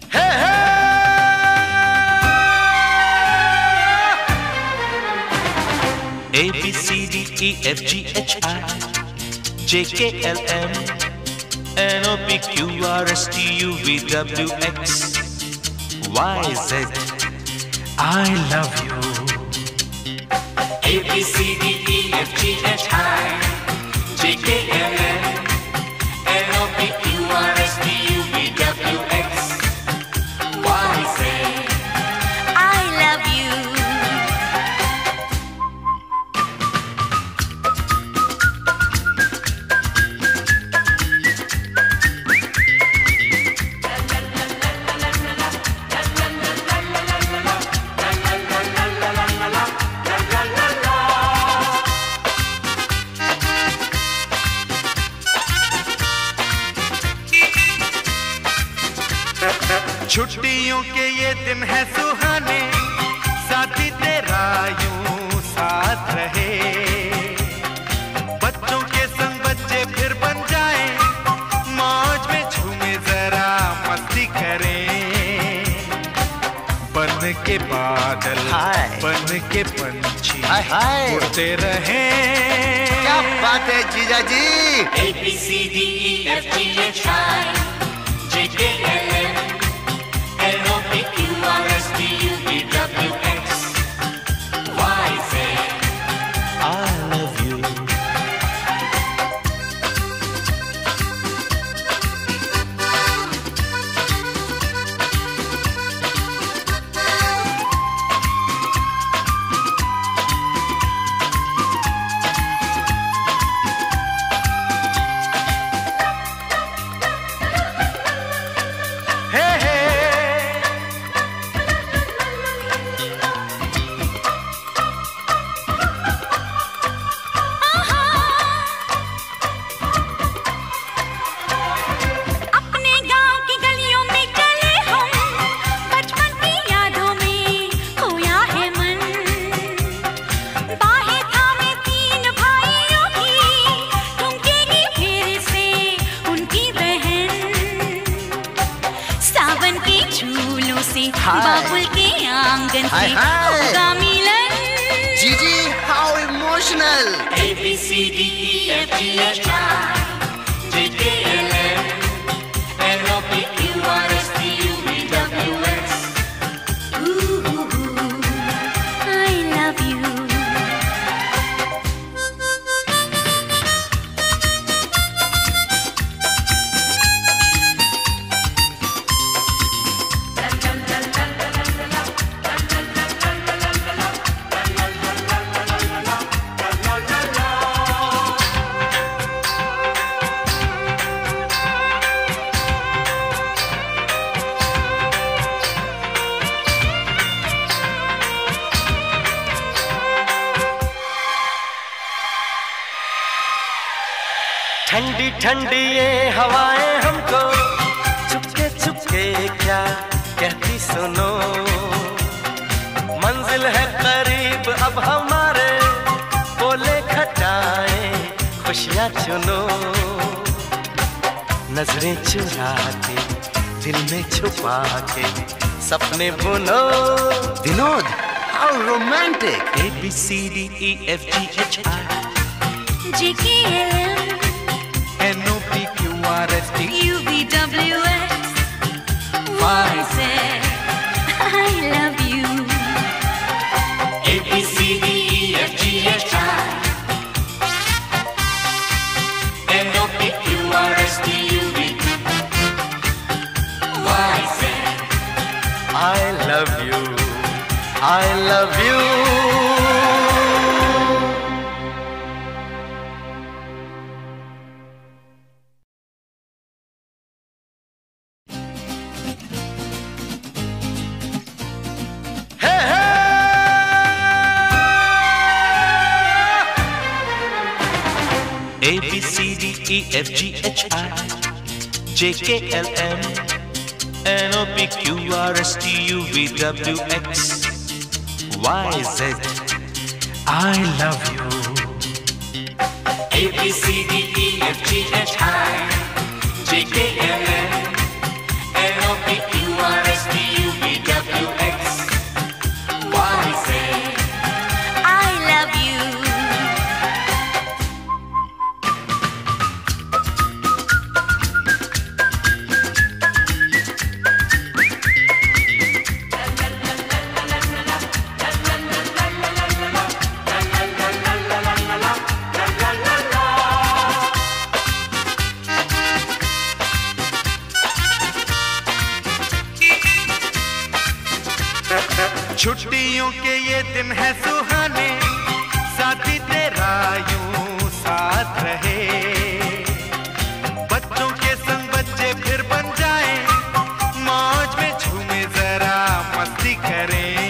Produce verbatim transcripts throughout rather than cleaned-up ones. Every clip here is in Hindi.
Hey, hey! A B C D E F G H I J K L M N O P Q R S T U V W X Y Z. I love you. A B C D E F G H I J K L M N O P Q R S T U V W X Y Z. I love you. छुट्टियों के ये दिन है सुहाने, साथी तेरा यूं साथ रहे। बच्चों के संग बच्चे फिर बन जाए, मौज में झूमे जरा मस्ती करें। बन के बादल बन के पंछी उड़ते रहे। क्या बात है जीजा जी। A B C D E F G H I J K L M N O P Q R S T U V W X Y Z. I love you. बाबुल के आंगन से होगा मिलन। जीजी how emotional. A B C D E F G H I J K L M N O P Q R S T U V W X. Ooh, ooh, ooh, I love you. ठंडी ठंडी ये हवाएं हमको चुपके चुपके क्या कहती सुनो। मंजिल है करीब अब हमारे, बोले खटाएं खुशियाँ चुनो। नजरें चुरा के दिल में छुपा के सपने बुनो। Vinod how romantic. A B C D E F G H I J K L M N O P Q R S T U V W X Y Z. I love you. A B C D E F G H I N O P Q R S T U V Y Z. I love you. I love you. A B C D E F G H I J K L M N O P Q R S T U V W X Y Z. I love you. A B C D E F G H I J K L M N O P Q R छुट्टियों के ये दिन है सुहाने, साथी तेरा यूं साथ रहे। बच्चों के संग बच्चे फिर बन जाएं, मौज में झूमे जरा मस्ती करें।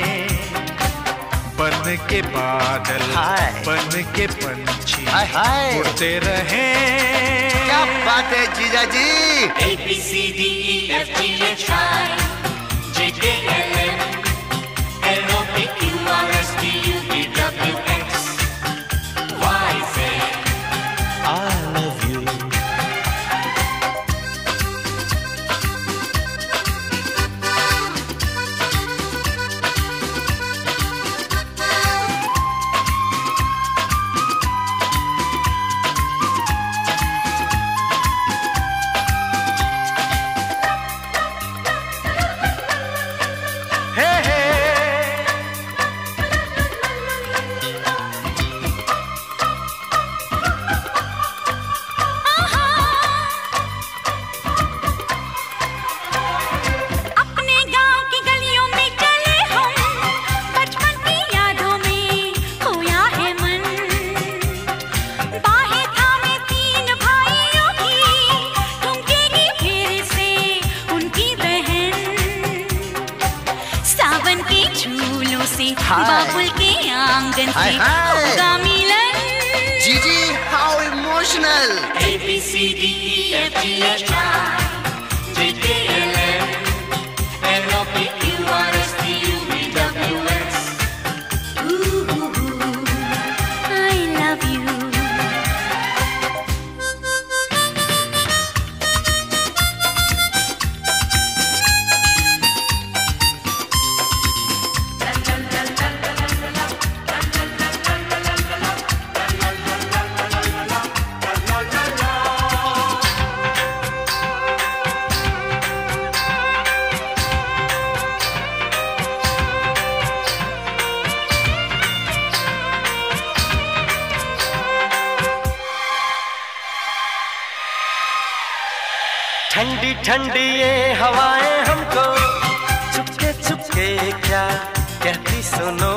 बन के बादल बन के पंछी उड़ते रहें। क्या बात है जीजा जी। A B C D E F G H I J K L M N O P Q R S T U V W X Y Z. I love you. बाबुल के आंगन से होगा मिलन। जीजी how emotional. A B C D E F G H I J K L M N O P Q R S T U V W X. Ooh, ooh, ooh, I love you. ठंडी ठंडी ये हवाएं हमको चुपके चुपके क्या कहती सुनो।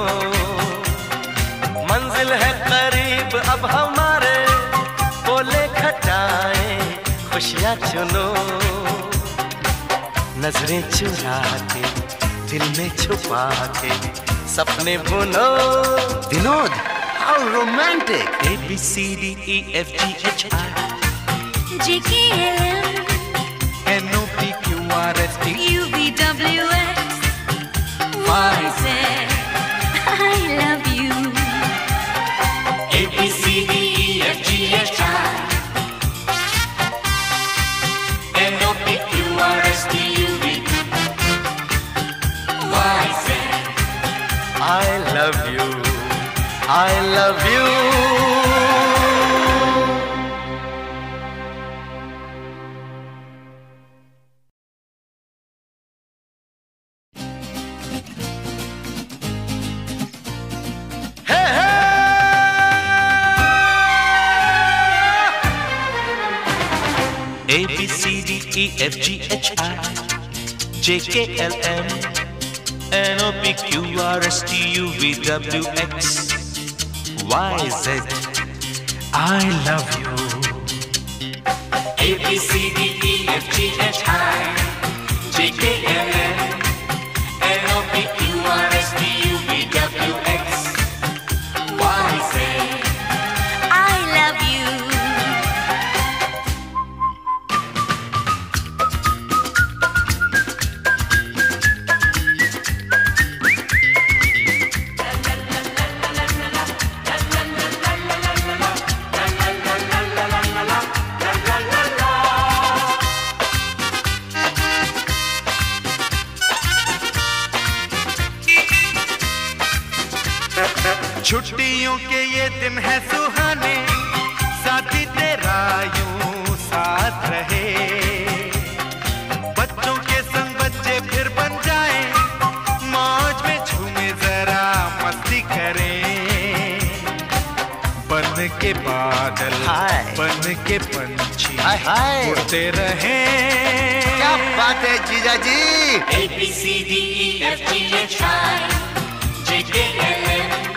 मंजिल है करीब अब हमारे, बोले खटाएं खुशियाँ चुनो। नजरें चुरा के दिल में छुपा के सपने बुनो। Vinod how romantic. A B C D E F G H I J K L M N O P Q R S T U V W X Y Z. I love you. A B C D E F G H I N O P Q R S T U V Y Z. I love you, I love you. A B C D E F G H I J K L M N O P Q R S T U V W X Y Z. I love you. A B C D E F G H I J K L M N O P Q R S T U V W X Y Z. I love you. छुट्टियों के ये दिन है सुहाने, साथी तेरा यूं साथ रहे। बच्चों के संग बच्चे फिर बन जाएं, मौज में झूमे जरा मस्ती करें। बन के बादल बन के पंछी उड़ते रहें। क्या बात है जीजा जी। A B C D E F G H I J K L M